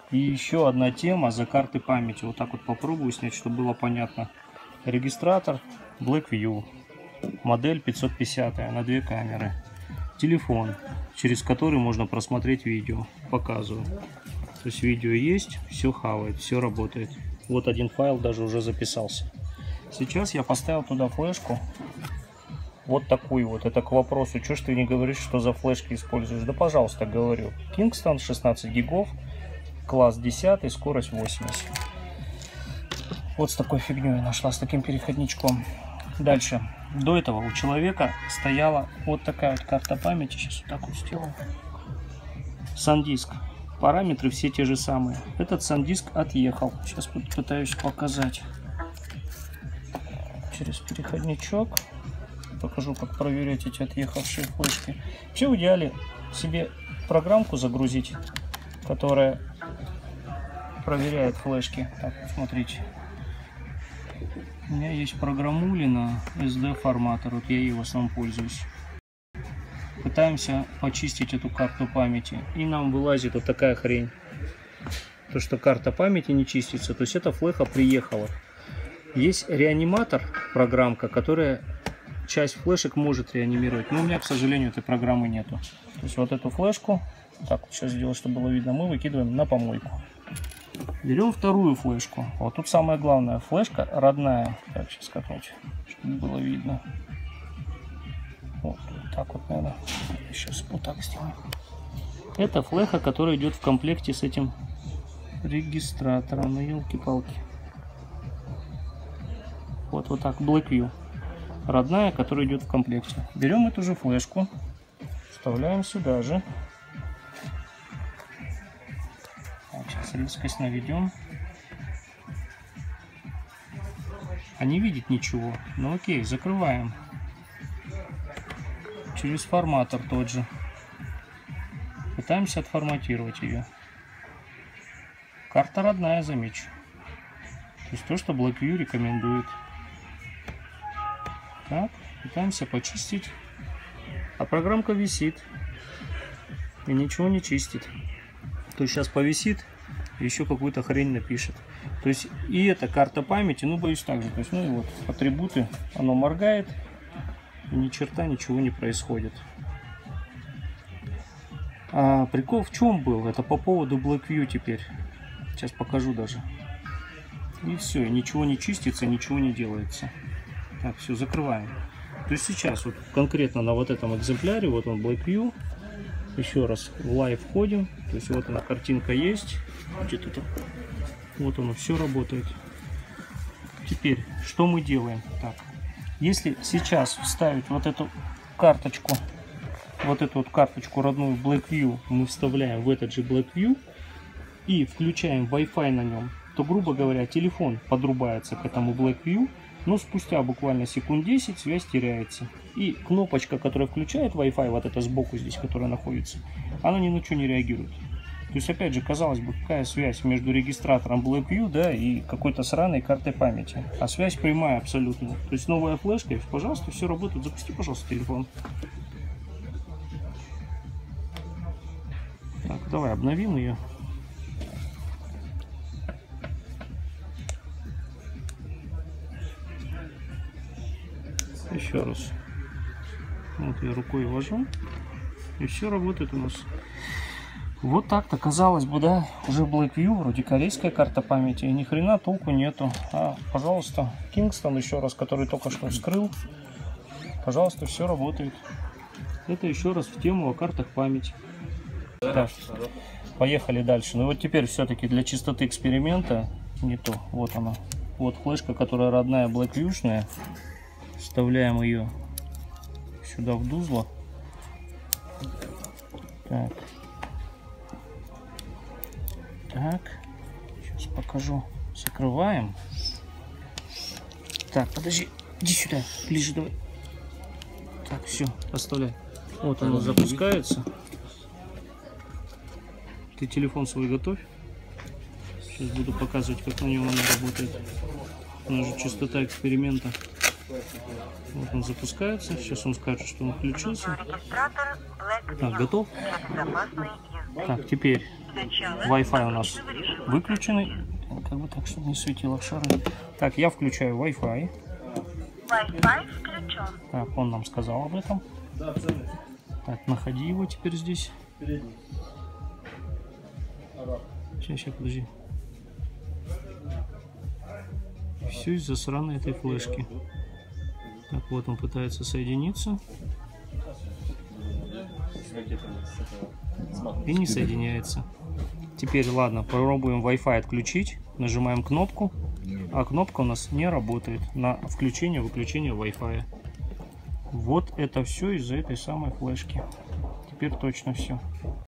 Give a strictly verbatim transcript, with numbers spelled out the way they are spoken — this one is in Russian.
И еще одна тема за карты памяти. Вот так вот попробую снять, чтобы было понятно. Регистратор Blackview. Модель пятьсот пятьдесят на две камеры. Телефон, через который можно просмотреть видео. Показываю. То есть видео есть, все хавает, все работает. Вот один файл даже уже записался. Сейчас я поставил туда флешку. Вот такую вот. Это к вопросу, что ж ты не говоришь, что за флешки используешь? Да пожалуйста, говорю. Kingston шестнадцать гигов, класс десять, скорость восемьдесят. Вот с такой фигней я нашла, с таким переходничком. Дальше. До этого у человека стояла вот такая вот карта памяти. Сейчас вот так вот сделаю. SanDisk. Параметры все те же самые. Этот SanDisk отъехал. Сейчас попытаюсь показать через переходничок. Покажу, как проверять эти отъехавшие флешки. Вообще в идеале себе программку загрузить, которая проверяет флешки. Так, смотрите. У меня есть программулина эс ди форматор. Вот я ей в основном пользуюсь. Пытаемся почистить эту карту памяти. И нам вылазит вот такая хрень. То, что карта памяти не чистится. То есть эта флеха приехала. Есть реаниматор, программка, которая часть флешек может реанимировать. Но у меня, к сожалению, этой программы нету. То есть вот эту флешку, так вот сейчас сделать, чтобы было видно, мы выкидываем на помойку. Берем вторую флешку. Вот тут самое главное. Флешка родная. Так, сейчас как-нибудь, чтобы было видно. Вот, вот так вот, наверное. Сейчас вот так сделаем. Это флеха, которая идет в комплекте с этим регистратором. Ну, елки-палки. Вот, вот так, Blackview. Родная, которая идет в комплекте. Берем эту же флешку, вставляем сюда же. Так, сейчас резкость наведем. А не видит ничего. Ну окей, закрываем. Через форматор тот же. Пытаемся отформатировать ее. Карта родная, замечу. То есть то, что Blackview рекомендует. Так, пытаемся почистить. А программка висит. И ничего не чистит. То есть сейчас повисит, еще какую-то хрень напишет. То есть и эта карта памяти, ну боюсь так же. То есть, ну и вот атрибуты, оно моргает. И ни черта ничего не происходит. А прикол в чем был? Это по поводу Blackview теперь. Сейчас покажу даже. И все, ничего не чистится, ничего не делается. Так, все, закрываем. То есть сейчас вот конкретно на вот этом экземпляре, вот он Blackview. Еще раз в лайв входим. То есть вот она, картинка есть. Где-то там. Вот оно, все работает. Теперь, что мы делаем? Так, если сейчас вставить вот эту карточку, вот эту вот карточку родную Blackview мы вставляем в этот же Blackview и включаем Wi-Fi на нем, то, грубо говоря, телефон подрубается к этому Blackview, но спустя буквально секунд десять связь теряется. И кнопочка, которая включает Wi-Fi, вот эта сбоку здесь, которая находится, она ни на что не реагирует. То есть, опять же, казалось бы, какая связь между регистратором Blackview, да, и какой-то сраной картой памяти. А связь прямая абсолютно. То есть новая флешка, пожалуйста, все работает. Запусти, пожалуйста, телефон. Так, давай обновим ее. Еще раз. Вот я рукой ввожу. И все работает у нас. Вот так-то, казалось бы, да, уже Blackview, вроде корейская карта памяти, и ни хрена толку нету. А, пожалуйста, Kingston еще раз, который только что вскрыл, пожалуйста, все работает. Это еще раз в тему о картах памяти. Так, поехали дальше. Ну вот теперь все-таки для чистоты эксперимента, не то, вот она, вот флешка, которая родная Blackview-шная, вставляем ее сюда в дузло. Так. Так, сейчас покажу. Закрываем. Так, подожди, иди сюда, ближе давай. Так, все, оставляй. Вот оно запускается. Ты телефон свой готовь. Сейчас буду показывать, как на нем она работает. У нас же частота эксперимента. Вот он запускается. Сейчас он скажет, что он включился. Так, готов? Так, теперь Wi-Fi у нас выключенный. Как бы так, чтобы не светило в шары. Так, я включаю Wi-Fi. Wi-Fi включен. Так, он нам сказал об этом. Так, находи его теперь здесь. Сейчас, сейчас, подожди. Все из-за сраной этой флешки. Так, вот он пытается соединиться. И не соединяется. Теперь, ладно, попробуем Wi-Fi отключить. Нажимаем кнопку. А кнопка у нас не работает на включение-выключение Wi-Fi. Вот это все из-за этой самой флешки. Теперь точно все.